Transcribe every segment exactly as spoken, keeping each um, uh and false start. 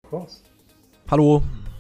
Of course. Hallo.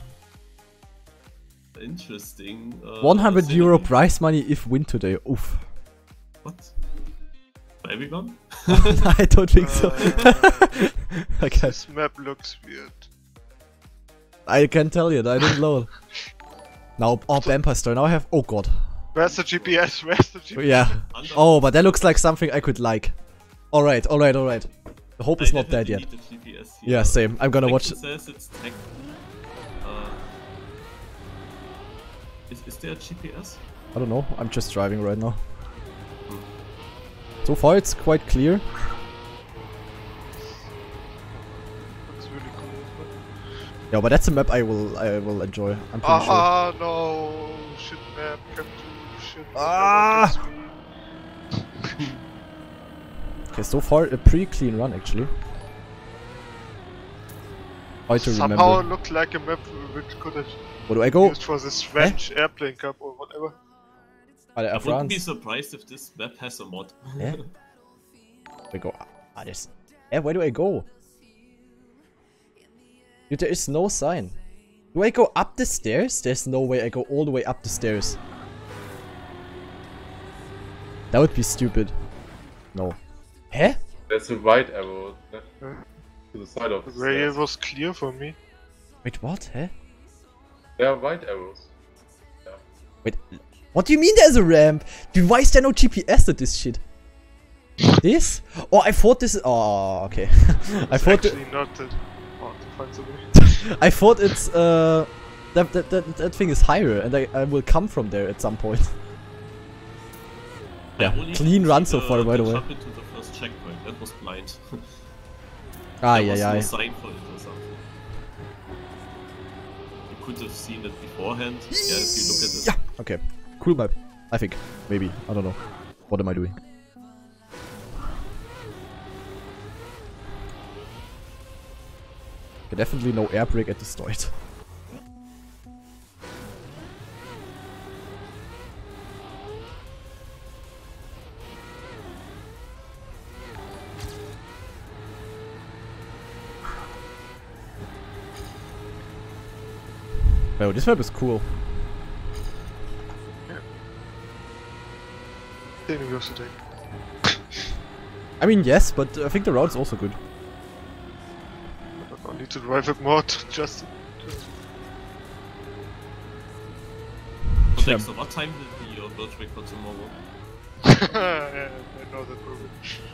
Interesting. Uh, one hundred euro prize money if win today. Oof. What? Babygon? I don't think so. Uh, Okay. This map looks weird. I can tell you, I didn't load. Now, oh, Vampire Story. Now I have. Oh god. Where's the G P S? Where's the G P S? Yeah. Oh, but that looks like something I could like. Alright, alright, alright. The hope is I not dead yet. need the G P S here. Yeah, same. I'm gonna watch. It says it's tech. Uh, is, is there a G P S? I don't know. I'm just driving right now. So far, it's quite clear. Looks really cool. Yeah, but that's a map I will I will enjoy. I'm pretty sure. Ah, no! Shit map, come to shit. Ah! Okay, so far a pretty clean run actually. Hard to Somehow remember. it looked like a map which could have Where do I go? used for this French airplane cup or whatever. Ah, I Air wouldn't be France. surprised if this map has a mod. Yeah. We go. Ah, this. Eh, where do I go? Dude, there is no sign. Do I go up the stairs? There's no way I go all the way up the stairs. That would be stupid. No. Huh? There's a right arrow left Huh? to the side of The the way it stairs. was clear for me. Wait, what? Huh? There are right arrows. Wait, what do you mean there's a ramp? Dude, why is there no G P S at this shit? This? Oh, I thought this. Oh, okay. I It's thought. th- actually not that hard to find something. I thought it's uh that that that, that thing is higher, and I, I will come from there at some point. I Yeah, only clean see run so far, by the way. jump into the first checkpoint. That was blind. Ah, there yeah, was yeah. no sign for it or something. You could have seen it beforehand. Yeah, if you look at it. Yeah. Okay. Cool map. I think. Maybe. I don't know. What am I doing? Okay, definitely no air brake at the start. Oh, this map is cool. Same university. I mean, yes, but I think the route is also good. I don't need to drive it more to just. just So Yeah. Dexter, what time will be your birth record tomorrow? yeah, I know that movie.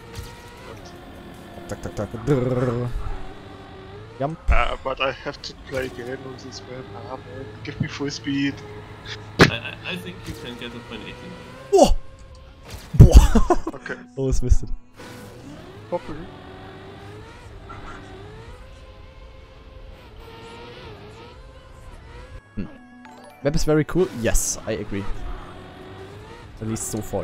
Tak, tak, tak. Drrrr. Jump. Uh, but I have to play again on this map. Ah man, give me full speed. I, I, I think you can get it by eighteen. Whoa! Boah! Okay, Almost missed it. hopefully. Map is very cool. Yes, I agree. At least so far.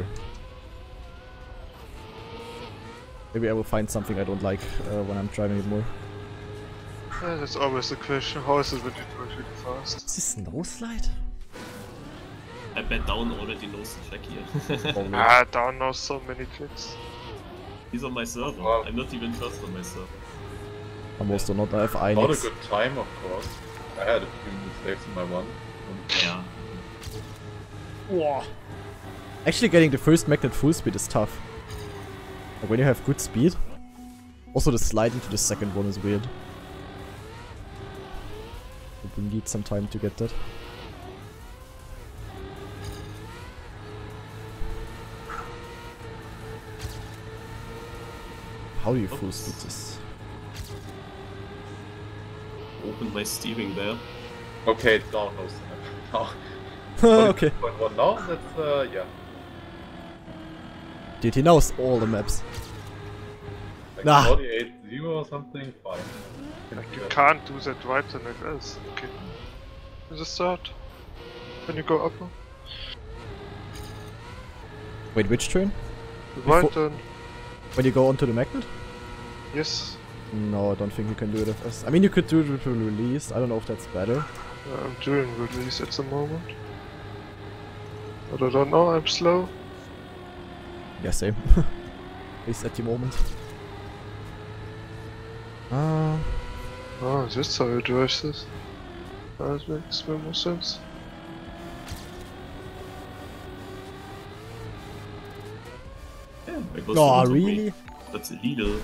Maybe I will find something I don't like uh, when I'm driving it more. Yeah, that's always the question. How is it when you drive really fast? Is this snow slide? I bet down already knows the track here. Probably. Ah, down now so many clicks. He's on my server. Wow. I'm not even first on my server. Almost or not. I have Not a Inex. good time, of course. I had a few mistakes in my run. Yeah. Whoa. Actually, getting the first magnet full speed is tough. Like when you have good speed. Also, the slide into the second one is weird. We need some time to get that. How do you full speed this? Open my steering there. Okay, down knows the map. Now. Okay. Point one now, that's, uh, yeah. Dude, he knows all the maps. Like Nah. forty-eight zero or something, fine. Can Like do you that. can't do that right turn like this. Okay. Is it start? When you go up? now? Wait, which turn? The right Before- turn. When you go onto the magnet? Yes. No, I don't think you can do it at first. I mean, you could do it with a release. I don't know if that's better. Uh, I'm doing release at the moment. But I don't know, I'm slow. Yeah, same. At least at the moment. Uh, Oh, that's how it works. This. That makes way more sense. Yeah, I was Oh, the really? way. That's illegal.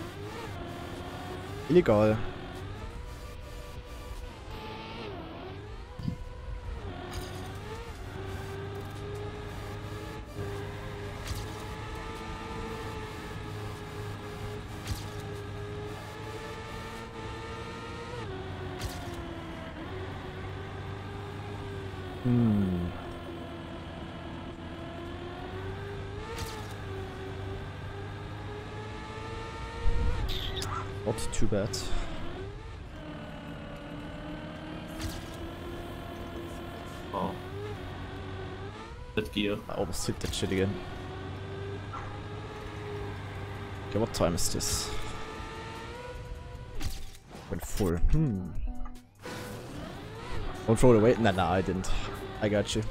Illegal. Hmm. Not too bad. Oh. That gear. I almost hit that shit again. Okay, what time is this? Went full. Hmm. Don't throw it away. Nah, nah, I didn't. I got you.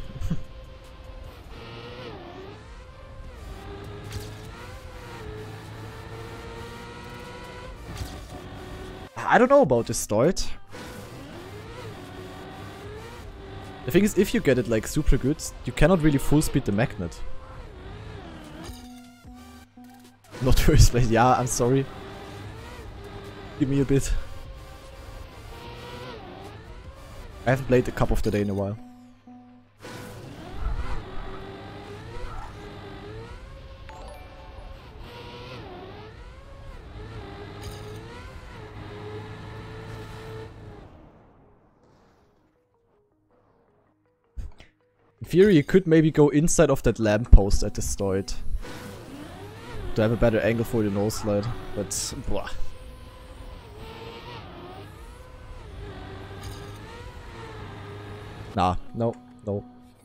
I don't know about this start. The thing is, if you get it like super good, you cannot really full speed the magnet. Not first place. Yeah, I'm sorry. Give me a bit. I haven't played the Cup of the Day in a while. In theory, you could maybe go inside of that lamppost at the start to have a better angle for the nose slide, but blah. Nah, no, no.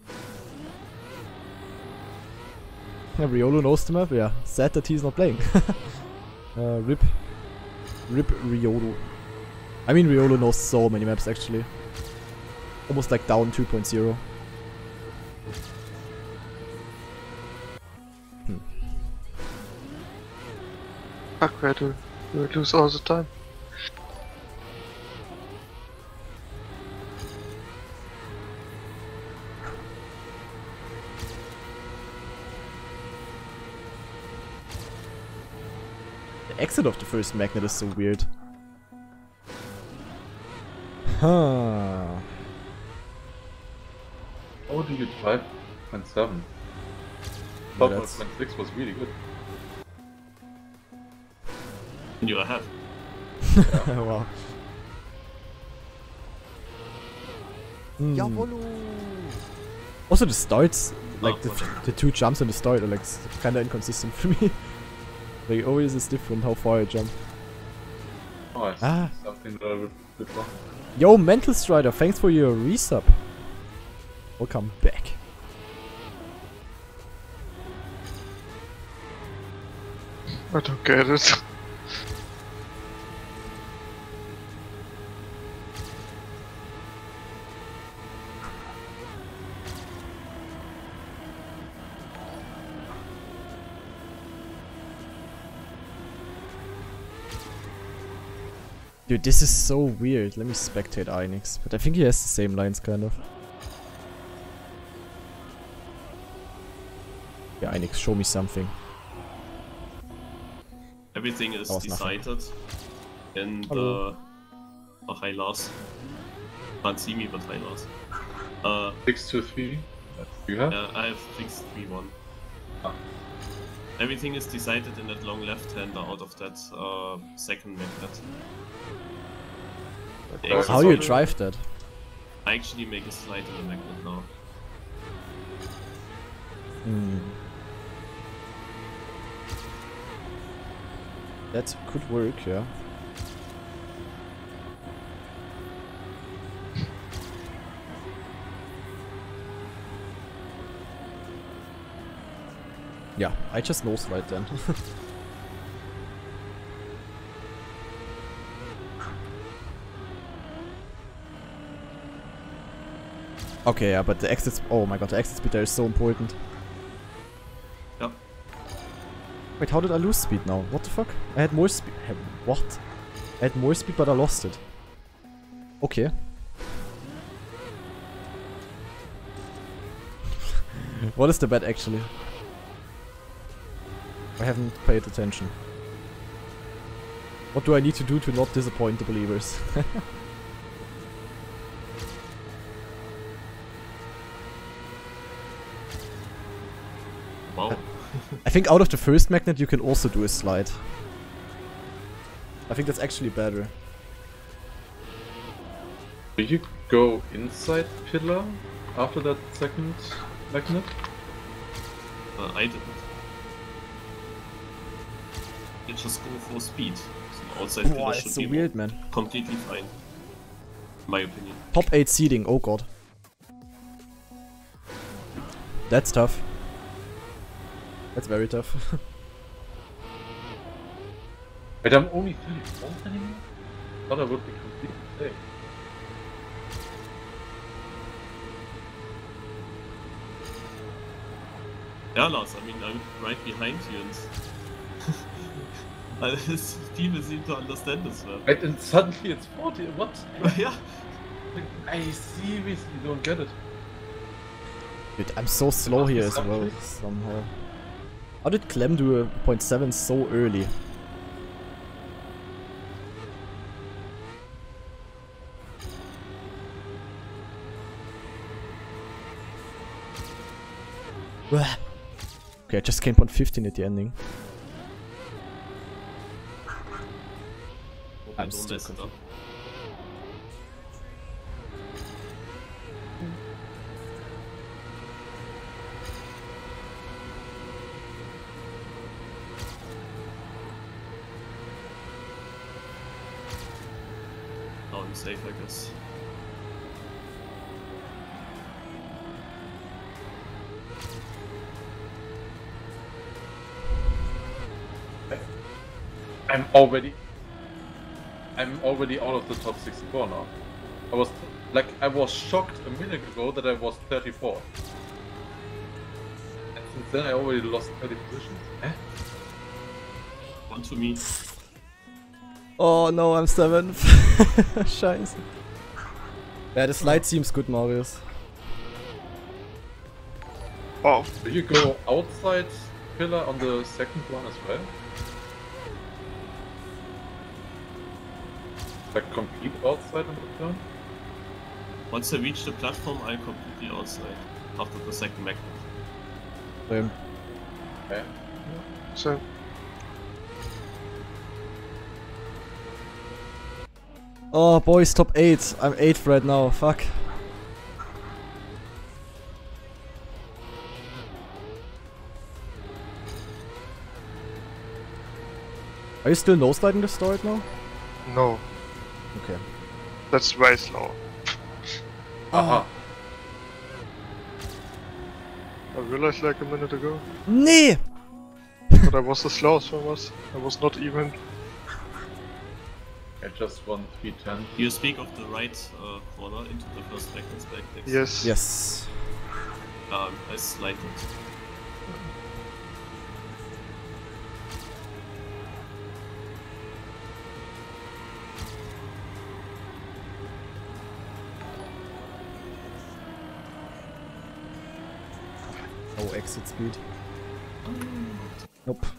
Yeah, Riolo knows the map, yeah. Sad that he's not playing. uh, rip. Rip Riolo. I mean, Riolo knows so many maps actually. Almost like down two point oh. Hmm. Fuck, where do we lose all the time? The exit of the first magnet is so weird. Huh. How do you drive point seven? Yeah, Thought that's- point six was really good. And you're ahead. Wow. Hmm. Also the starts, like Oh, the, okay. the two jumps in the start are like kind of inconsistent for me. Like always is different how far I jump. Oh, I see Ah. something that I would did wrong. Yo, Mental Strider, thanks for your resub. Welcome back. I don't get it. Dude, this is so weird. Let me spectate Ionix, but I think he has the same lines, kind of. Yeah, Ionix, show me something. Everything is That was nothing. decided in Hello. the oh, hi Lars. Can't see me, but hi Lars. Uh, six to three. That's you have? yeah, I have fixed three one. Ah. Everything is decided in that long left-hander out of that uh, second magnet. The How exit How do you of- drive that? I actually make a slide in the magnet now. Hmm. That could work, yeah. Yeah, I just no slide then. Okay, yeah, but the exit sp- oh my god, the exit speed there is so important. Yep. Wait, how did I lose speed now? What the fuck? I had more speed. What? I had more speed, but I lost it. Okay. What is the bet actually? I haven't paid attention. What do I need to do to not disappoint the believers? Wow. I think out of the first magnet you can also do a slide. I think that's actually better. Do you go inside pillar after that second magnet? Uh, I didn't. You just go for speed. So outside Wow, pillar it's should so be weird, man. completely fine. In my opinion. Top eight seeding, oh god. That's tough. That's very tough. Wait, I'm only thirty-four anymore? Thought I would be completely safe. Yeah, Lars, I mean, I'm right behind you and... uh, people seem to understand this well. Wait, and suddenly it's forty, what? Yeah. I seriously don't get it. Dude, I'm so slow here as well, somehow. How did Clem do a zero point seven so early? Okay, I just came on fifteen at the ending. Hope I'm I don't still mess it up. Now I'm safe, I guess. I'm already... I'm already out of the top sixty-four now. I was... Like, I was shocked a minute ago that I was thirty-four. And since then I already lost thirty positions. Eh? One to me. Oh no, I'm seventh. Scheiße. Yeah, the slide seems good, Marius. Oh, Do you go outside pillar on the second one as well? Like complete outside on the turn? Once I reach the platform, I'm completely outside. After the second magnet. Same. Okay. so Oh, boys, top eight. I'm eighth right now. Fuck. Are you still no-sliding the store right now? no, Okay. that's way slow. Aha. I realized like a minute ago, Nee! but I was the slowest one. Was I was not even. I just won three ten. You speak of the right uh, corner into the first magnet back next. Yes. Yes. Um, I slide it. No exit speed. Nope.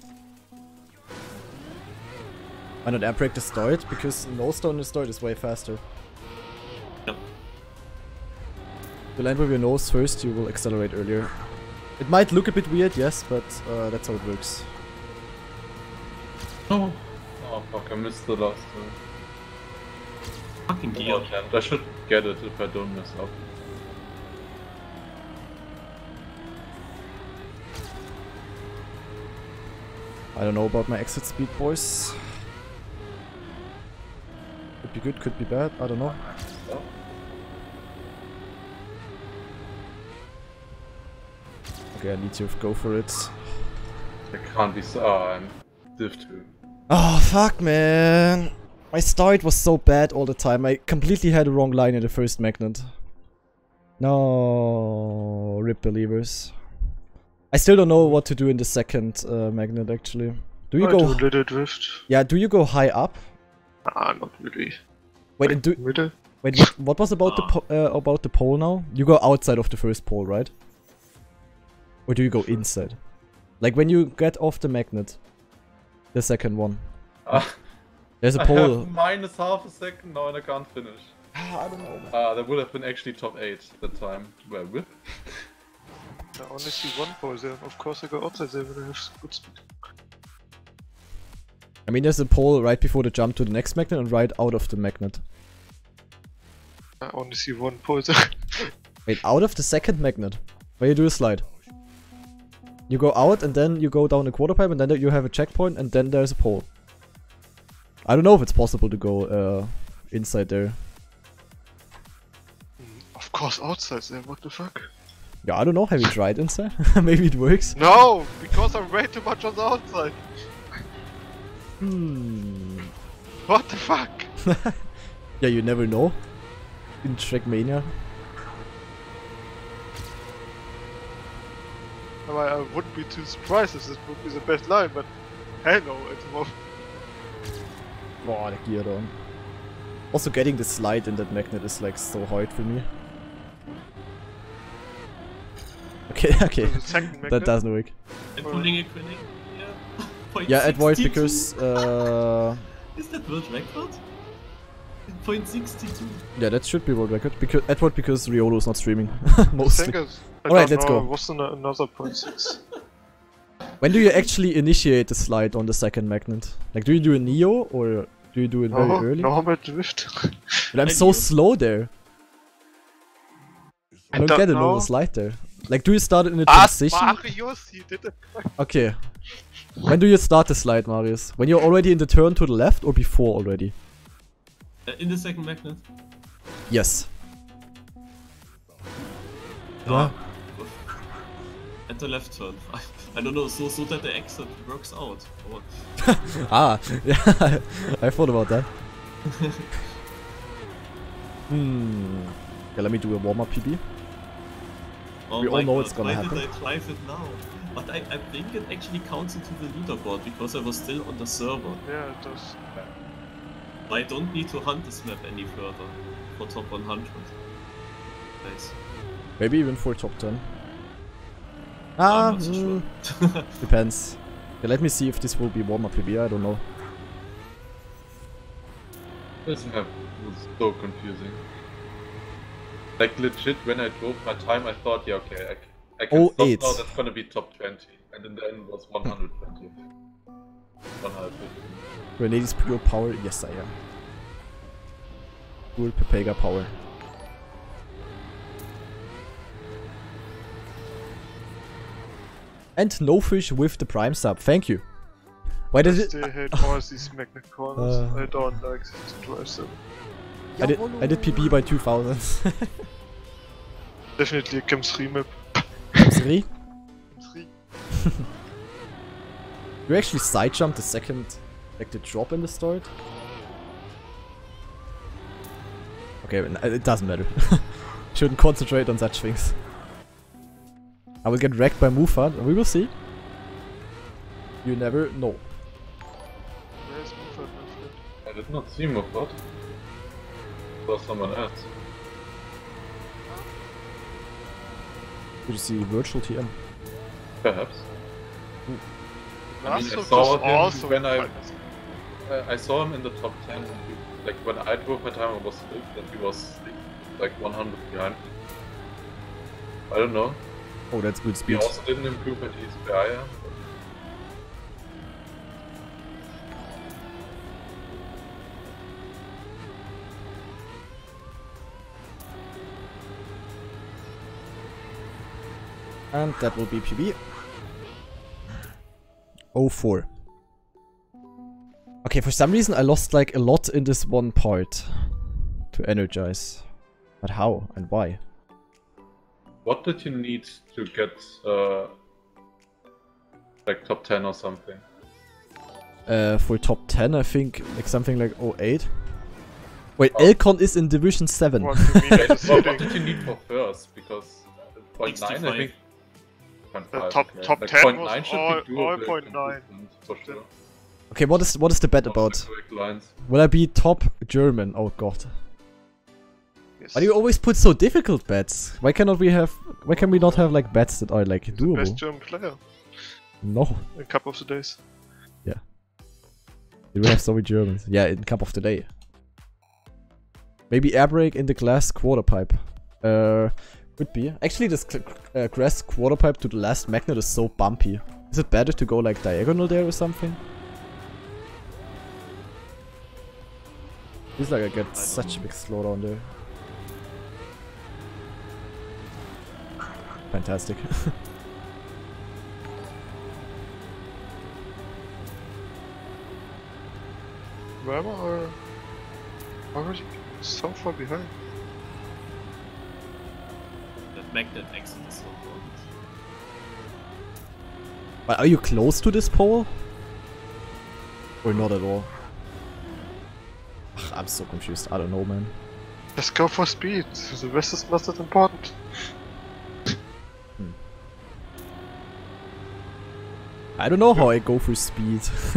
Why not air brake the start? Because no stone the start is way faster. Yep. To land with your nose first, you will accelerate earlier. It might look a bit weird, yes, but uh, that's how it works. Oh. Oh fuck, I missed the last one. Fucking gear. I should get it if I don't mess up. I don't know about my exit speed, boys. Could be good, could be bad, I don't know. Okay, I need to go for it. I can't be so. Oh, I'm div two. Oh, fuck, man. My start was so bad all the time. I completely had the wrong line in the first magnet. No, rip believers. I still don't know what to do in the second uh, magnet, actually. Do you I go... do little drift. Yeah, do you go high up? Ah, not really. Wait, and do Middle? wait. What, what was about the po uh, about the pole now? You go outside of the first pole, right? Or do you go inside? Like when you get off the magnet, the second one. Uh, There's a I pole. have minus half a second now and I can't finish. I don't know. Uh, that would have been actually top eight that time. Well, whip. I only see one pole there. Of course I go outside there when I have good speed. I mean, there's a pole right before the jump to the next magnet and right out of the magnet. I only see one pole there. Wait, out of the second magnet, where you do a slide. You go out and then you go down the quarter pipe and then you have a checkpoint and then there's a pole. I don't know if it's possible to go uh, inside there. Of course outside there, what the fuck? Yeah, I don't know, have you tried inside? Maybe it works. No! Because I'm way too much on the outside! Hmm. What the fuck? Yeah, you never know. In Trackmania. I, I wouldn't be too surprised if this would be the best line, but hell no at the moment. Boah, the gear on. Also getting the slide in that magnet is like so hard for me. Okay, okay. So the second That magnet, doesn't work. And pulling a quinning, yeah. Point Yeah, it was sixty-two. because uh Is that world record? Point sixty-two. yeah, that should be world record. Because Edward because Riolo is not streaming I mostly. think it's, I Alright, don't let's know, go. What's an another point six? When do you actually initiate the slide on the second magnet? Like, do you do a Neo or do you do it very No, early? normal drift. But I'm I so Neo. slow there. I don't don't get a normal know. slide there. Like, do you start it in a Ask transition? Marius, he did it. Okay. When do you start the slide, Marius? When you're already in the turn to the left or before already? Uh, in the second magnet. Yes. Yeah. At the left turn. I, I don't know, so so that the exit works out. Or Ah, yeah, I thought about that. Hmm. Okay, let me do a warm-up P B. Oh We all my know God, it's gonna why happen. did I drive it now? But I, I think it actually counts into the leaderboard because I was still on the server. Yeah, it does. I don't need to hunt this map any further for top one hundred. Nice. Maybe even for top ten. Ah, I'm not so mm, sure. depends. Okay, let me see if this will be warm-up P B, I don't know. This map was so confusing. Like legit, when I drove my time, I thought, yeah, okay, I, c- I can Oh, stop eight. now. That's gonna be top twenty, and in the end it was one hundred twenty, one hundred fifteen. Grenade is pure power? Yes, I am. Pure Pepega power. And no fish with the prime sub. Thank you. Why did I it? still hate all these magnet corners. Uh. I don't like to drive them. I did. I did P B by two thousand. Definitely a Cam three map. Three. three. You actually side jump the second, like the drop in the start. Okay, n- it doesn't matter. Shouldn't concentrate on such things. I will get wrecked by Mufat. We will see. You never know. Where's Mufat, my friend? I did not see Mufat. It was someone else. Did you see virtual T M? Perhaps. I mean, Last I one saw was him awesome. when I- Uh, I saw him in the top ten, and he, like when I drove my time, I was fifth, and he was like one hundred behind me. I don't know. Oh, that's good He speed. also didn't improve at his P I. And that will be P B. oh four. Okay, for some reason I lost like a lot in this one part to energize. But how and why? What did you need to get uh, like top ten or something? Uh, for top ten, I think like something like oh eight. Wait, Oh. Elcon is in Division seven. What do you mean by the What, what seeding? did you need for first? Because point nine, I sixty-five. think. point The five, top- okay. top like ten point was nine should all- be all doable point in nine. improvement, for sure. Okay, what is what is the bet about? Correct lines. Will I be top German? Oh god. Yes. Why do you always put so difficult bets? Why cannot we have? Why can we not have like bets that are like He's the best doable? German player No. in Cup of the Days. We have so many Germans. Yeah, in Cup of the Day. Maybe air brake in the glass quarter pipe. Uh, could be. Actually, this uh, glass quarter pipe to the last magnet is so bumpy. Is it better to go like diagonal there or something? Feels like I get such a big slowdown there. Fantastic. Where am I already so far behind? That magnet exit is so important. But are you close to this pole? Or not at all? Ugh, I'm so confused. I don't know, man. Let's go for speed. The rest is not that important. I don't know how I go for speed.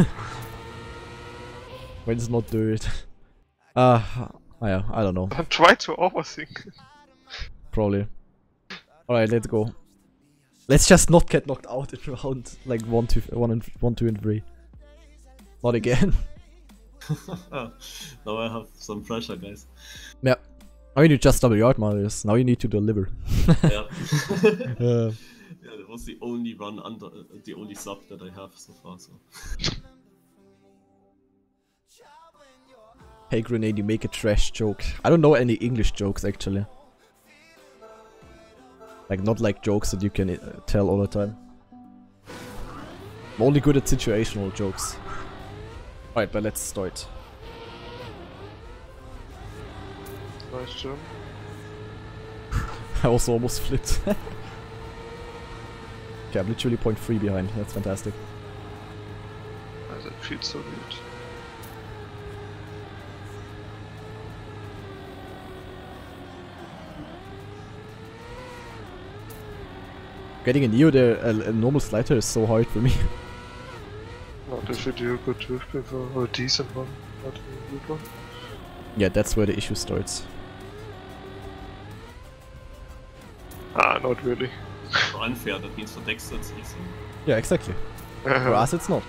When it's not dirt. Uh, yeah, I don't know. Try to overthink. Probably. Alright, let's go. Let's just not get knocked out in round like one, two, one, and one, two, and three. Not again. Now I have some pressure, guys. Yeah. I mean, you just double yard, Marius. Now you need to deliver. Yeah. uh, Yeah, that was the only run under, uh, the only sub that I have so far, so. hey, Grenade, you make a trash joke. I don't know any English jokes, actually. Like, not like jokes that you can uh, tell all the time. I'm only good at situational jokes. Alright, but let's start. Nice jump. I also almost flipped. Okay, I'm literally point three behind. That's fantastic. Oh, that feels so good. Getting a Neo there, a, a normal slider is so hard for me. Not if you do a good drift before, or a decent one, not a good one. Yeah, that's where the issue starts. Ah, not really. So unfair, that means for Dexter it's easy. Yeah, exactly. For us, it's not.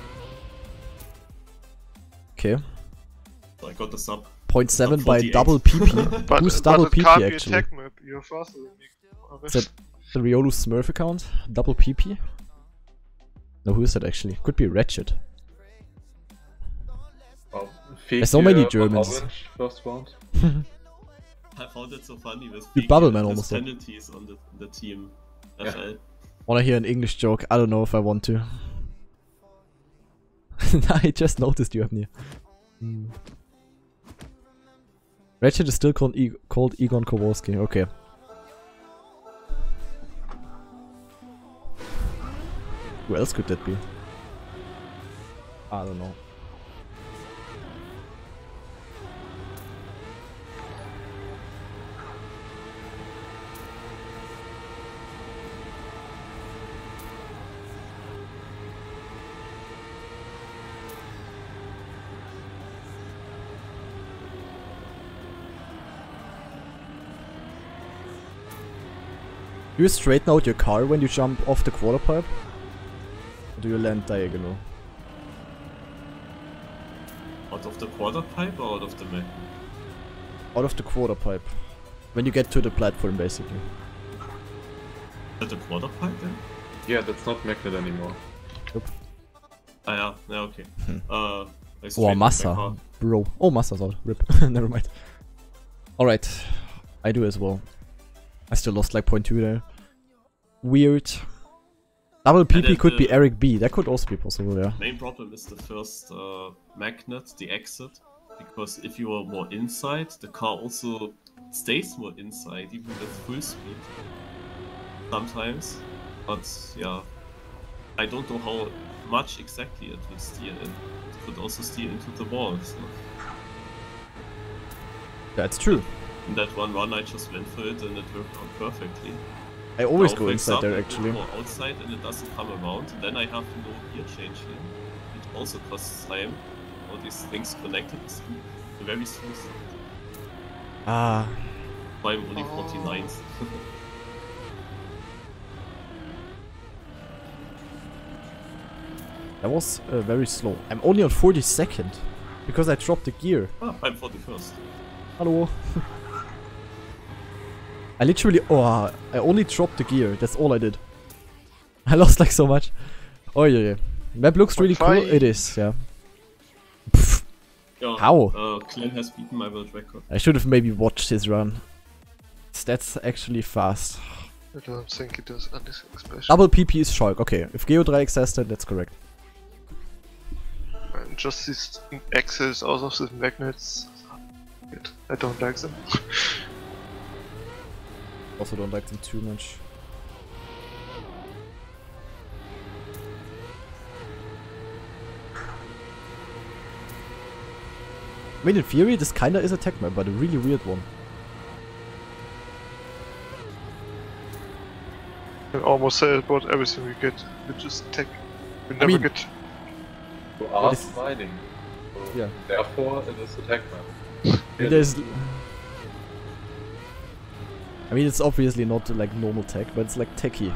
Okay. So I got the sub. point seven by forty-eight. double P P. But, Who's but double it P P can't be actually? attack map, you're faster than me. Is that the Riolu Smurf account? Double P P? No, who is that actually? Could be Ratchet. Oh, There's so many Fekir, Germans. Orange, first round. I found it so funny with The Fekir Bubble and Man his almost said. penalties on the, the team Yeah. F L. Wanna hear an English joke? I don't know if I want to. I just noticed you have near. Hmm. Ratchet is still called, e called Egon Kowalski. Okay. Who else could that be? I don't know. Do you straighten out your car when you jump off the quarter pipe? Or do you land diagonal? Out of the quarter pipe or out of the map? Out of the quarter pipe. When you get to the platform, basically. At the quarter pipe then? Yeah, that's not magnet anymore. Ah yeah, yeah okay. Hmm. Uh, I Oh, straightened my Massa. car. Bro. Oh, Massa's out. Rip. Never mind. Alright. I do as well. I still lost like point two there. Weird. Double P P then could be the- Eric B. That could also be possible, yeah. Main problem is the first uh, magnet, the exit, because if you are more inside, the car also stays more inside, even with full speed. Sometimes, but yeah, I don't know how much exactly it will steer in. It could also steer into the wall. So That's true. in that one run, I just went for it and it worked out perfectly. I always Now, go for inside there, example, actually. I go outside and it doesn't come around, and then I have no gear change here. It also costs time. All these things connected is very smooth. Ah. Why I'm only forty-ninth. That was uh, very slow. I'm only on forty-second because I dropped the gear. Ah, I'm forty-first. Hello. I literally, oh, I only dropped the gear. That's all I did. I lost like so much. Oh yeah, yeah. Map looks really cool. It is, yeah. Pff, Yeah, how? Uh, Glenn has beaten my world record. I should have maybe watched his run. That's actually fast. I don't think it does anything special. Double P P is Shulk. Okay, if Geodreieck says that, that's correct. And just these axes out of the magnets. I don't like them. Also don't like them too much. I mean, in theory, this kinda is a tech map, but a really weird one. I almost say about everything we get, which is tech. We never mean- get. You are is- mining. So Yeah. Therefore, it is a tech map. And there's... I mean, it's obviously not like normal tech, but it's like techy.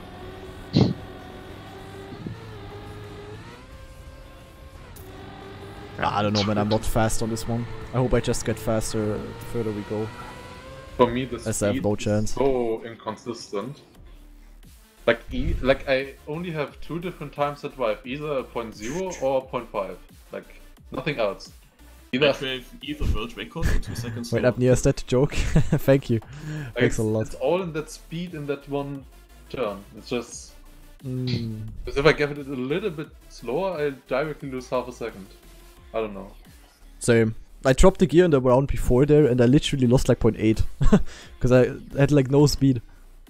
I don't know, man. I'm not fast on this one. I hope I just get faster the further we go. For me, the As I have speed no is chance. so inconsistent. Like, e like I only have two different times that drive, either a point zero or a point five. Like, nothing else. I Either, crave either world record or two seconds Wait slower. up, Nia, is that a joke? Thank you. like, Thanks a it's, lot. it's all in that speed in that one turn. It's just... Mm. Because if I get it a little bit slower, I directly lose half a second. I don't know. Same. I dropped the gear in the round before there and I literally lost like zero point eight. Because I had like no speed.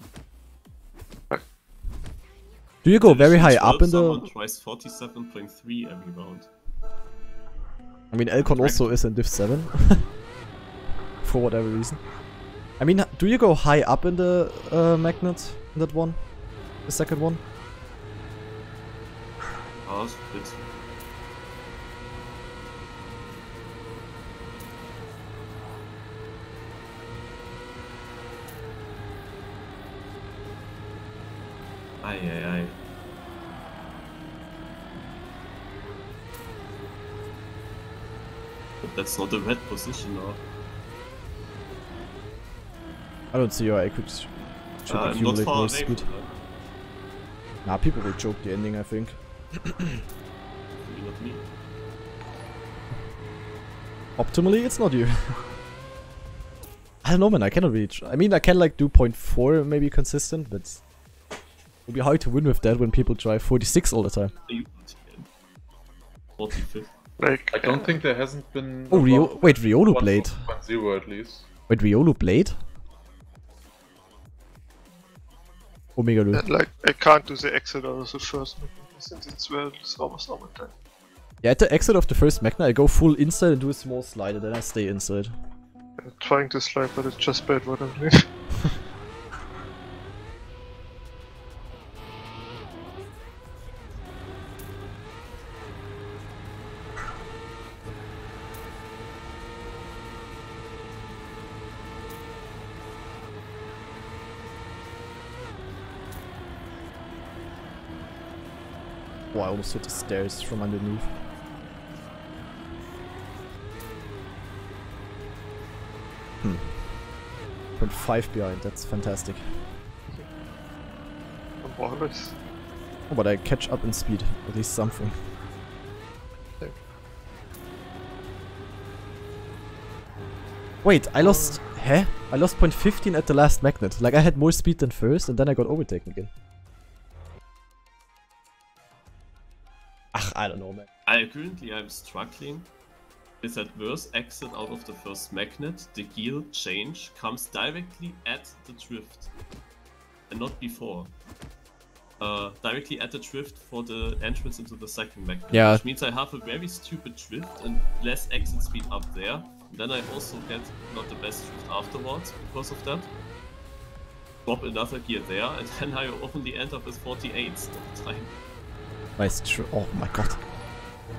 Do you go very high up in the... Someone tries forty-seven point three every round. I mean, Elcon also is in Div seven. For whatever reason. I mean, do you go high up in the uh, magnet? In that one? The second one? Ah, it's a bit. Ay, ay, ay. But that's not the red position now. I don't see how I could sh should Uh, I'm not accumulate far more away speed. from that. Nah, people will joke the ending, I think. Maybe not me. Optimally, it's not you. I don't know, man. I cannot really. Tr I mean, I can like do zero point four maybe consistent, but it would be hard to win with that when people try forty-six all the time. You forty-fifth. Like, I don't think there hasn't been... Oh, Rio above wait, Riolu one Blade. point zero at least. Wait, Riolu Blade? Omega Lu. and like, I can't do the exit out of the first one, since it's well, it's almost all my time. Yeah, at the exit of the first Magna, I go full inside and do a small slide, and then I stay inside. I'm trying to slide, but it's just bad what I'm doing. Oh, I almost hit the stairs from underneath. Hmm. point five behind, that's fantastic. I'm always. Oh, but I catch up in speed, at least something. Thank Wait, I lost... Huh? I lost point one five at the last magnet. Like, I had more speed than first, and then I got overtaken again. Ach, I don't know, man. I currently I'm struggling with that worst exit out of the first magnet. The gear change comes directly at the drift and not before. Uh, directly at the drift for the entrance into the second magnet. Yeah. Which means I have a very stupid drift and less exit speed up there. Then I also get not the best drift afterwards because of that. Drop another gear there and then I only end up with forty-eights all the time. Nice tr- oh my god.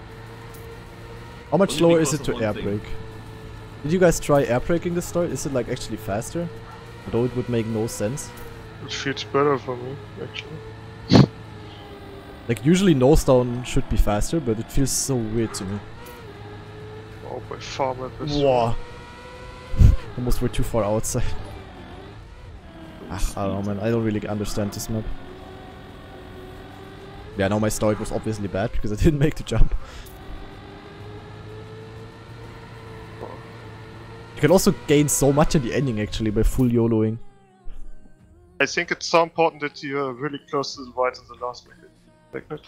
How much Only slower is because it of to air one thing. brake? Did you guys try air braking this start? Is it like actually faster? Although it would make no sense. It feels better for me, actually. Like usually nose down should be faster, but it feels so weird to me. Oh, by far my best. Wow. Almost we're too far outside. Ah, I don't know, man. I don't really understand this map. Yeah, now my start was obviously bad because I didn't make the jump. You can also gain so much in the ending actually by full YOLOing. I think it's so important that you're really close to the right in the last magnet. magnet.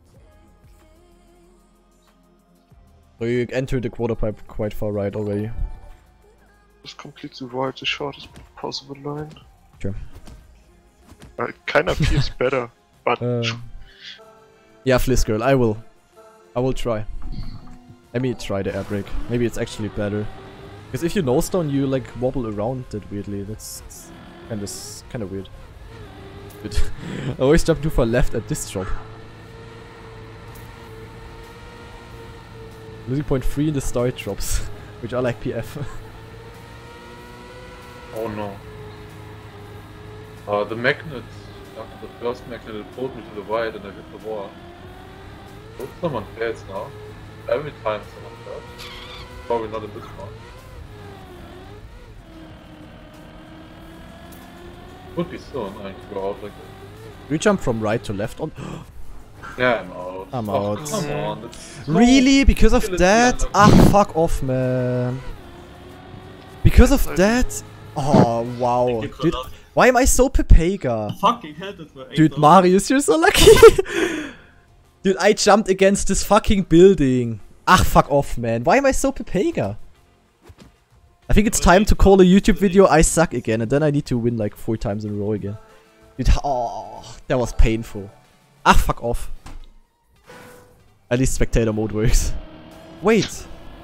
So you enter the quarter pipe quite far right already. Just complete the right, the shortest possible line. Sure. Uh, it kinda feels better, but Uh, yeah, Fliss girl, I will. I will try. Let me try the air brake. Maybe it's actually better. Because if you nose down, you like wobble around it weirdly. That's kind of kind of weird. But I always jump too far left at this drop. Losing point three in the start drops, which are like P F. Oh no. Uh, the magnet, after the first magnet, it pulled me to the right and I hit the wall. Hope someone fails now. Every time someone fails. Probably not in this one. Would be so annoying to go out like that. You jump from right to left on. Yeah, I'm out. I'm Oh, out. come on. That's so Really? Because of ridiculously that? unlucky. Ah, fuck off, man. Because of that? Oh, wow. You Dude, cannot why am I so Pepega? fucking hell, that were eight Dude, dollars. Marius, you're so lucky. Dude, I jumped against this fucking building. Ah, fuck off, man. Why am I so Pepega? I think it's time to call a YouTube video I suck again, and then I need to win like four times in a row again. Dude, oh, that was painful. Ah, fuck off. At least spectator mode works. Wait.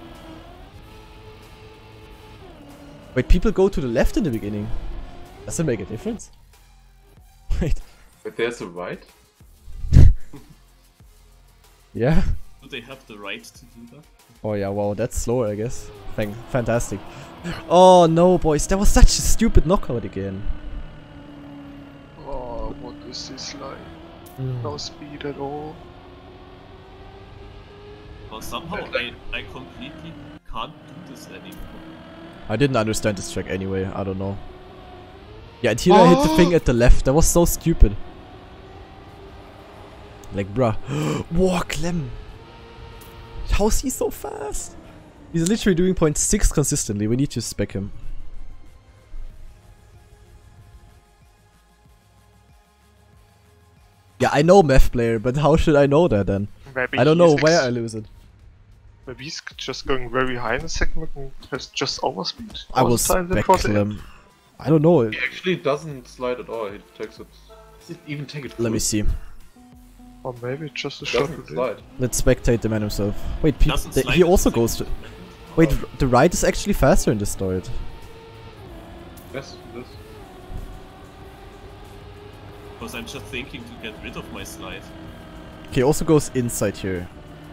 Wait, people go to the left in the beginning. Does it make a difference? Wait. But there's a right? Yeah. Do they have the right to do that? Oh yeah, wow, that's slower, I guess. Thank fantastic. Oh no, boys, that was such a stupid knockout again. oh, what is this like? No speed at all. Well, somehow I, I completely can't do this anymore. I didn't understand this track anyway, I don't know. Yeah, and here I hit the thing at the left, that was so stupid. Like, bruh. Whoa, Clem! How is he so fast? He's literally doing point six consistently, we need to spec him. Yeah, I know Meth player, but how should I know that then? Maybe I don't he's know where ex- I lose it. Maybe he's just going very high in the segment and has just overspeed. I will All the time spec before the end. Clem. I don't know. He actually doesn't slide at all. He takes it. Does it even take it? Let me full? see. Or maybe just a It shot doesn't with it. slide. Let's spectate the man himself. Wait, pe Doesn't the, slide he at also the goes to... same Wait, r- the right is actually faster in this story. Yes, this. Because I'm just thinking to get rid of my slide. He also goes inside here.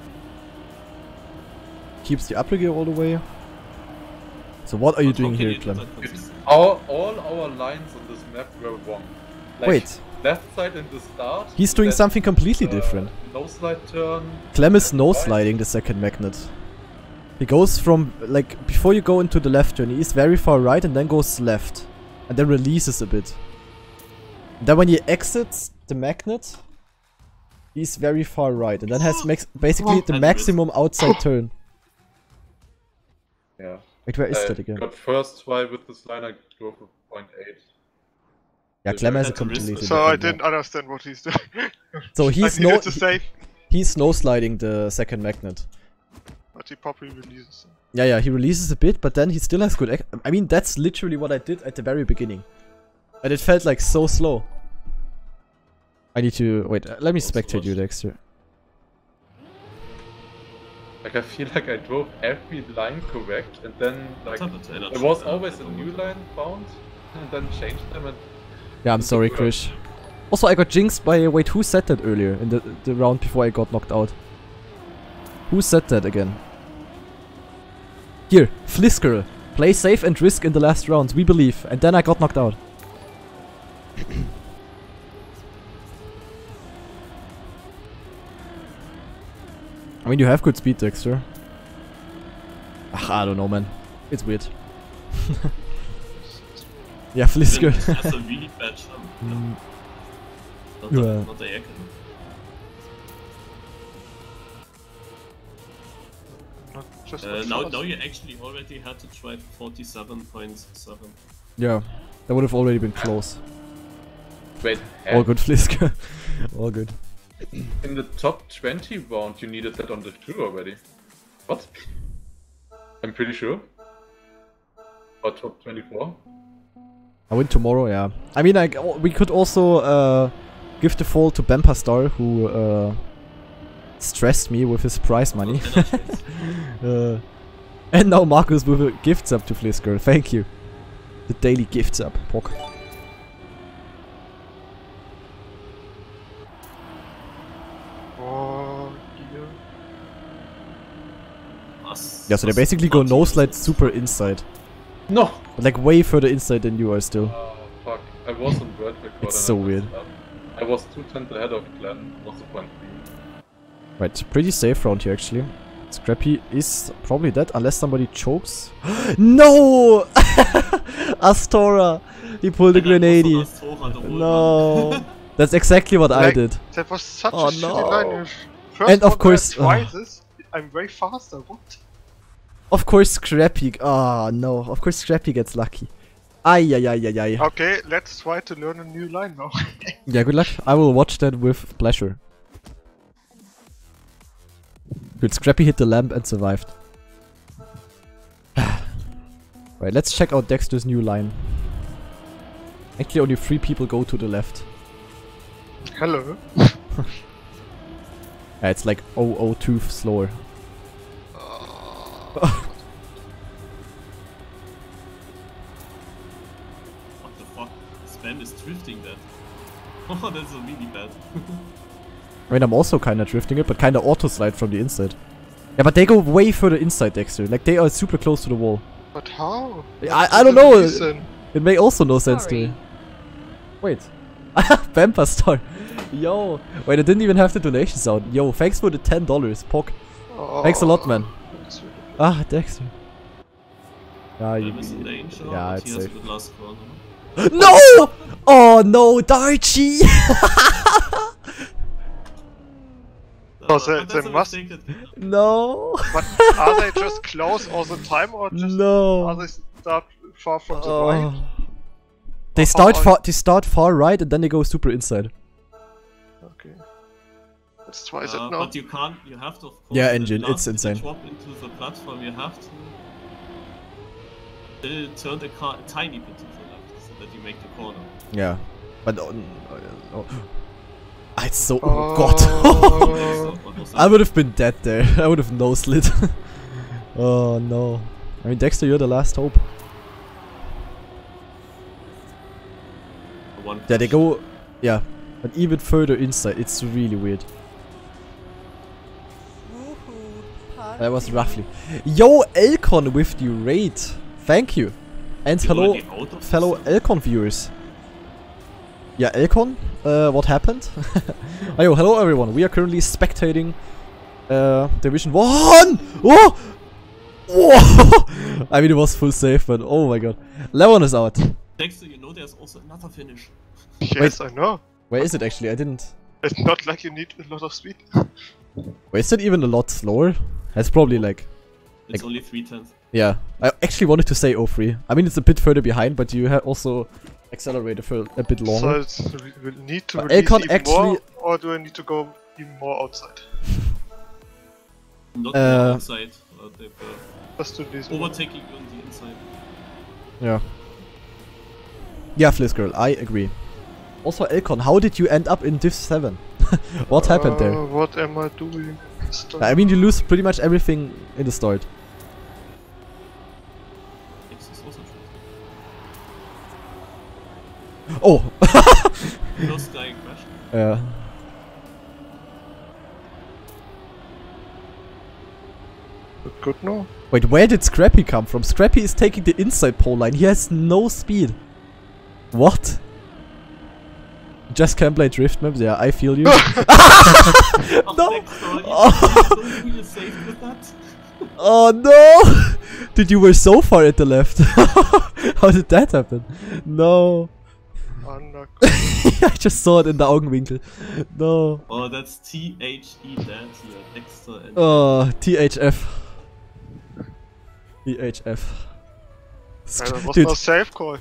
Keeps the upper gear all the way. So what are you But how doing can here, you do Clem? that consistently? All, all our lines on this map were wrong. Like, Wait, left side in the start. he's doing then, something completely uh, different. No slide turn. Clem is no right. sliding the second magnet. He goes from, like, before you go into the left turn, he is very far right and then goes left. And then releases a bit. And then when he exits the magnet, he's very far right. And then has max basically the And maximum outside turn. Yeah. Wait, where is I that again? got first try with this line. I drove with point eight. Yeah, Clem has a Had to risk completely it. So I different map. didn't understand what he's doing. So he's I no needed to he- save, he's no sliding the second magnet. but he probably releases him. Yeah, yeah, he releases a bit, but then he still has good. Ex I mean, that's literally what I did at the very beginning, and it felt like so slow. I need to wait. Uh, let me Also spectate you, watch. Dexter. Like I feel like I drove every line correct, and then like What's up with the energy? there was Uh, always I a don't new know. line found, and then changed them. And Yeah, I'm sorry, Krish. Also, I got jinxed by wait. Who said that earlier in the the round before I got knocked out? Who said that again? Here, Flisker. Play safe and risk in the last rounds, we believe. And then I got knocked out. I mean, you have good speed, Dexter. Ugh, I don't know, man. It's weird. Yeah, Flisker. That's a really bad jump. Mm. Not, Yeah. the, not the air cannon. Not just Uh, not now, fast. now you actually already had to try forty-seven point seven. Yeah, that would have already been close. Wait, All good, Flisker. All good. in the top twenty round you needed that on the two already. What? I'm pretty sure. Or top twenty-four? I win tomorrow, yeah. I mean, like, we could also uh, give the fall to Bempastar, who uh, stressed me with his prize money. uh, and now Marcus with a gift sub to Flisker. Thank you. The daily gift sub. Pock. Oh, yeah. Was, Yeah, so they was basically go Martin no is slide it? super inside. No! But like way further inside than you are still. Oh fuck, I was on world record. It's and so I messed weird. up. I was two tenths ahead of Glenn, was the point three. Right, pretty safe round here actually. Scrappy is probably dead unless somebody chokes. No! Astora! He pulled a And then grenade. also Astora, the whole No! That's exactly what I Like- did. That was such Oh, a shitty no. line. You First And of one course- I try this, I'm way faster. What? Of course Scrappy. Ah, no. Of course Scrappy gets lucky. Ay, ay, ay, ay, ay. Okay, let's try to learn a new line now. Yeah, good luck. I will watch that with pleasure. Good, Scrappy hit the lamp and survived. Right, let's check out Dexter's new line. Actually, only three people go to the left. Hello. Yeah, it's like zero zero two slower. What the fuck? Spam is drifting that. Oh, that's really bad. I mean, I'm also kinda drifting it, but kinda auto slide from the inside. Yeah, but they go way further inside, Dexter. Like, they are super close to the wall. But how? I, What's I don't the know. reason? It may also no sense to Sorry. me. Wait. Bampa Star. Yo. Wait, I didn't even have the donation sound. Yo, thanks for the ten dollars, Pock. Oh, Thanks a lot, man. that's really- Ah, Dexter. Yeah, you, Spam is in danger, yeah, but it's he has safe. a good last corner. No! Oh no, Darchi! Oh, Uh, they- but they that's a must- mistake at- No! But are they just close all the time, or just No. are they start far from the Oh. right? They Or start how- far. They start far right and then they go super inside. Okay. Let's try Uh, that now. but you can't, you have to, of course, Yeah, the engine, last it's minute insane. drop into the platform, you have to still turn the car a tiny bit to the left so that you make the corner. Yeah, but oh, oh, oh. It's so. Oh, Oh. God! So, what was I that? would have been dead there. I would have no slid. Oh no! I mean, Dexter, you're the last hope. One Yeah, they crash. go. Yeah, but even further inside. It's really weird. That was roughly. Yo, Elcon with the raid. Thank you. And You're hello, already out of fellow this? Elcon viewers. Yeah, Elcon, uh, what happened? Oh, yo, hello everyone. We are currently spectating uh, Division one. Whoa! Whoa! I mean, it was full save, but oh my god. Levon is out. Dexter, you know there's also another finish. Yes, I know. Where is it actually? I didn't. It's not like you need a lot of speed. Wait, is it even a lot slower? That's probably like. It's Like- only three tenths. Yeah, I actually wanted to say oh three. I mean, it's a bit further behind, but you have also accelerated for a bit So longer. it's, we will need to But release Elcon even actually- more, or do I need to go even more outside? Not Uh, the outside, uh, they were Just to release more. overtaking you on the inside. Yeah. Yeah, Fliss girl, I agree. Also, Elcon, how did you end up in Div seven? What happened there? Uh, What am I doing? Stop. I mean, you lose pretty much everything in the start. X is also Oh! true. Close dying crash. Yeah. good now? Wait, where did Scrappy come from? Scrappy is taking the inside pole line. He has no speed. What? Just can't play drift maps? Yeah, I feel you. Oh, No. thanks, Lord. Oh. You, you saved with that? Oh no! Dude, you were so far at the left. How did that happen? No. Unlucky. I just saw it in the Augenwinkel. No. Oh, that's T H E that here. Extra and Oh, T H F. T H F. Yeah, there was Dude, no save call.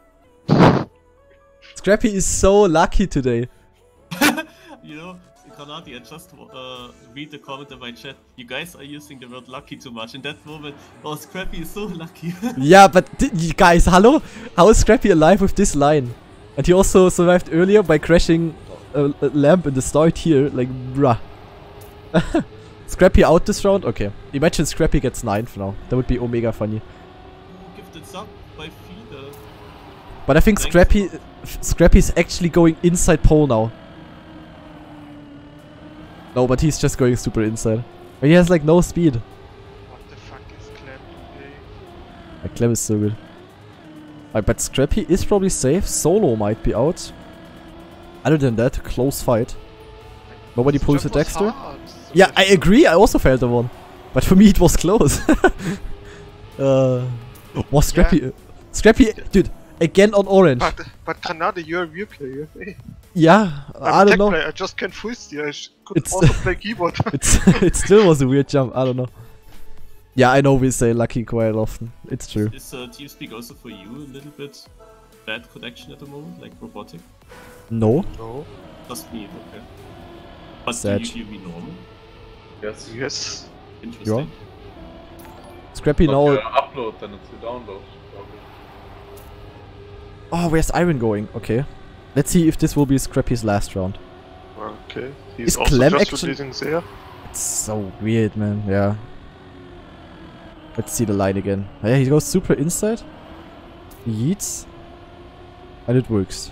Scrappy is so lucky today. You know, Granati, I just uh, read the comment in my chat. You guys are using the word lucky too much. In that moment, oh, Scrappy is so lucky. Yeah, but th- you guys, hello? How is Scrappy alive with this line? And he also survived earlier by crashing a, a lamp in the start here. Like, bruh. Scrappy out this round? Okay. Imagine Scrappy gets ninth now. That would be omega funny. Gifted sub by Feeder. But I think Thanks. Scrappy Scrappy is actually going inside pole now. No, but he's just going super inside. But he has like no speed. What the fuck is Clem today? Like, Clem is so good. Right, but Scrappy is probably safe. Solo might be out. Other than that, close fight. Nobody This pulls a jump was Dexter. hard. Yeah, I agree. I also failed the one. But for me, it was close. uh, was Scrappy... uh, Scrappy... Dude, again on orange. But, but Granada, you're a real player. Hey, Yeah, I'm I a don't tech know. player. I just can't full steer. I sh- could It's- also play keyboard. It's it still was a weird jump. I don't know. Yeah, I know we say lucky quite often. It's true. Is uh, TeamSpeak also for you a little bit bad connection at the moment, like robotic? No. No. Just me, okay. But Sad. do you hear me normal? Yes. Yes. Interesting. Scrappy Not now. your upload, then it's your download. Probably. Oh, where's Iron going? Okay. Let's see if this will be Scrappy's last round. Okay. He's Is also Clem just action- releasing there. It's so weird, man. Yeah. Let's see the line again. Yeah, he goes super inside. He yeets. And it works.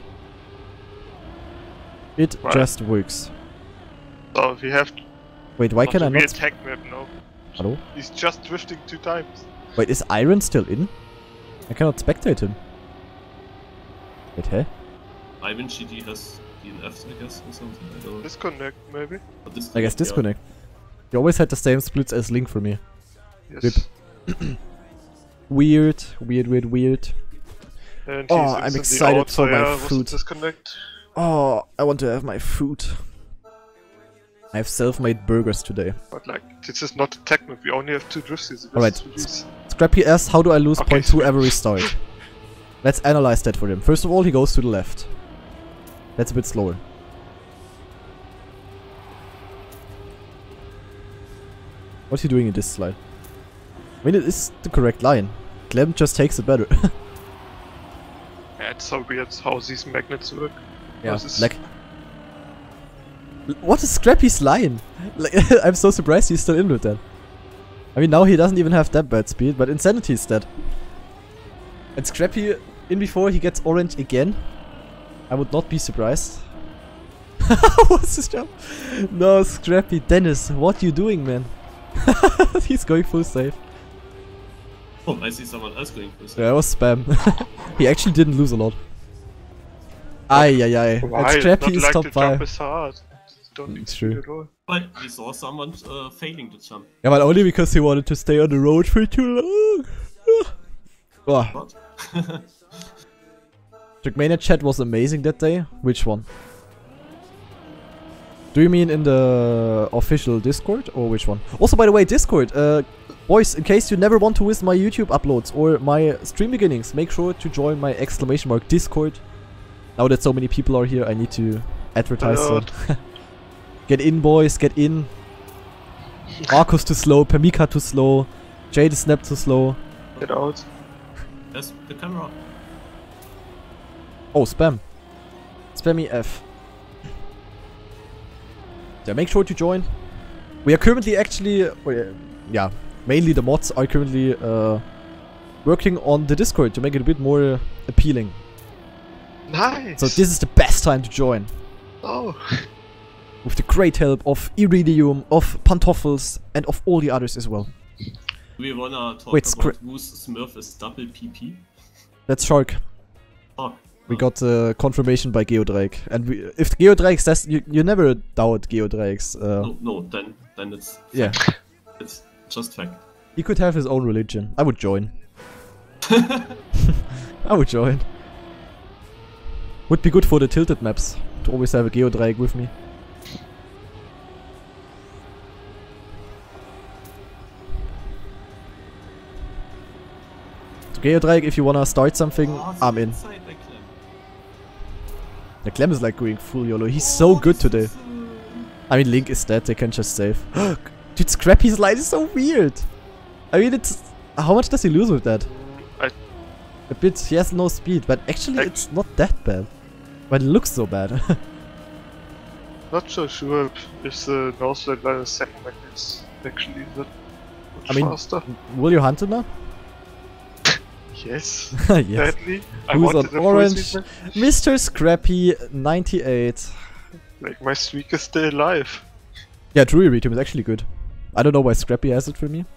It Right. just works. So we have Wait, why not can a I weird not... tech map now. Hello? He's just drifting two times. Wait, is Iron still in? I cannot spectate him. Wait, huh? Ivan G D has D N F'd, I guess, or something. I don't know. Disconnect, maybe? But this I guess disconnect. You always had the same splits as Link for me. Yes. Weird, weird, weird, weird. And Oh, he's I'm instantly excited out, for so my yeah, was a food. Disconnect. Oh, I want to have my food. I have self-made burgers today. But like, this is not a tech map. We only have two drifts. This Alright. is release. Scrappy asks, how do I lose Okay, point two sweet. every start? Let's analyze that for him. First of all, he goes to the left. That's a bit slower. What's he doing in this slide? I mean, it is the correct line. Clem just takes it better. Yeah, it's so weird how these magnets work. Yeah, This is- like... L- What is Scrappy's line? Like, I'm so surprised he's still in with that. I mean, now he doesn't even have that bad speed, but Insanity is dead. And Scrappy, in before he gets orange again, I would not be surprised. What's this jump? No, Scrappy. Dennis, what you doing, man? He's going full save. Oh, I see someone else going for a Yeah, second. it was spam. He actually didn't lose a lot. Ay, ay, ay. Why? And It's Scrappy not is like top the jump five. is hard. Don't need It's speed true. at all. But we saw someone uh, failing to jump. Yeah, but only because he wanted to stay on the road for too long. Oh, What? Trackmania chat was amazing that day. Which one? Do you mean in the official Discord or which one? Also, by the way, Discord, uh, boys, in case you never want to miss my YouTube uploads or my stream beginnings, make sure to join my exclamation mark Discord. Now that so many people are here, I need to advertise Alert. that. Get in, boys, get in. Marcus too slow, Pamika too slow, Jade Snap too slow. Get out. There's the camera. Oh, spam. Spammy F. Yeah, make sure to join. We are currently actually, uh, yeah, mainly the mods are currently uh, working on the Discord to make it a bit more uh, appealing. Nice! So this is the best time to join. Oh! With the great help of Iridium, of Pantoffels, and of all the others as well. Do we wanna talk Wait, about Scra- whose Smurf is double P P? That's Shark. Oh, We oh. got uh, confirmation by Geodrake. And we, if Geodrake says, you, you never doubt Geodrake's. Uh, No, no, then then it's Yeah. it's just fact. He could have his own religion. I would join. I would join. Would be good for the tilted maps to always have a Geodrake with me. So Geodrake, if you wanna start something, Oh, it's I'm in. inside the Clem. The Clem is like going full YOLO. He's so Oh, good this today. is, uh, I mean, Link is dead. They can just save. Dude, Scrappy's line is so weird. I mean, it's how much does he lose with that? I A bit. He has no speed, but actually, Ac- it's not that bad. But it looks so bad. not so sure if, if the Northland line is second like this actually that much I mean- faster. Will you hunt him now? Yes, Yes. badly. I Who's wanted on a full orange? season. Mister Scrappy ninety-eight. Like my streak is still alive. Yeah, Drury Team is actually good. I don't know why Scrappy has it for me.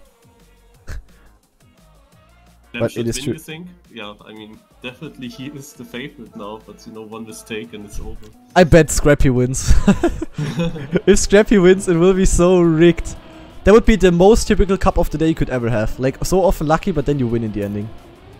Clem But should it is win, true. you think? Yeah, I mean, definitely he is the favorite now, but you know, one mistake and it's over. I bet Scrappy wins. If Scrappy wins, it will be so rigged. That would be the most typical cup of the day you could ever have. Like, so often lucky, but then you win in the ending.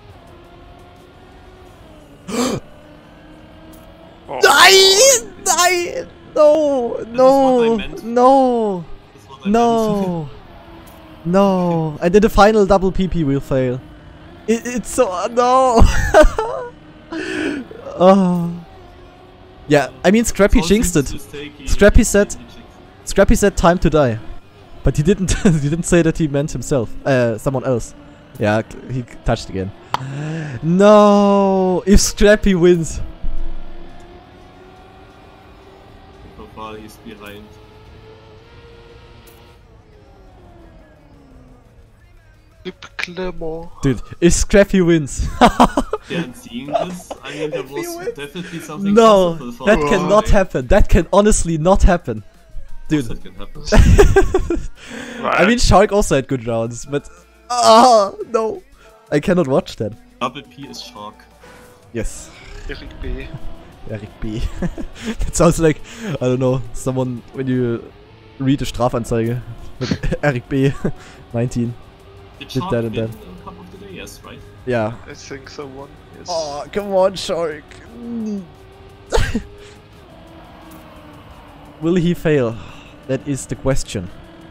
Oh, Nein! Nein! No! what I No! meant. No! That's what I No! No! And then the final double P P will fail. It, it's so... no! Oh. Yeah, I mean, Scrappy meant. jinxed His it. mistake, he- Scrappy said- he jinxed it. Scrappy said time to die. But he didn't he didn't say that he meant himself. Uh, someone else. Yeah, he touched again. No! If Scrappy wins. So far he's behind. Rip Clement. Dude, if Scrappy wins. Yeah, and seeing this, I mean, there If he was wins- definitely something No! possible for That him. cannot happen. That can honestly not happen. Dude. That can happen. I mean, Shark also had good rounds, but... Ah, no. I cannot watch that. Double P is Shark. Yes. Eric B. Eric B. That sounds like, I don't know, someone when you read a Strafanzeige mit Eric B. nineteen. Did Did Shark that win and that. a cup of the day? Yes, right? Yeah. I think so one. Yes. Oh, come on, Shark. Mm. Will he fail? That is the question.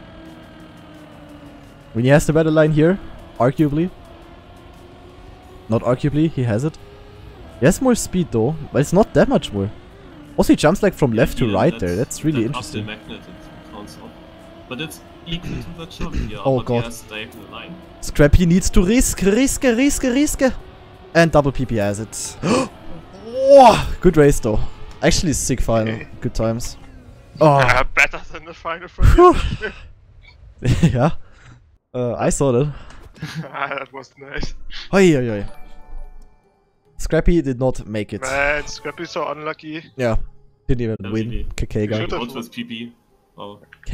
When he has the better line here, arguably. Not arguably, he has it. He has more speed though, but it's not that much more. Also, he jumps like from left to Yeah, right there. That's really that interesting. Up the magnet it counts off. But it's equal to the jump here. Oh but God. He has diagonal line. Scrappy needs to risk, risk, risk, risk. And double P P has it. Whoa, good race though. Actually, sick final. Okay. Good times. Oh, Ah, better than the final for me. yeah. Uh, I saw that. Ah, that was nice. Oi, oi, oi. Scrappy did not make it. Man, Scrappy's so unlucky. Yeah. Didn't even Yeah, win. really. K K guy. Should've Out with P P. Oh.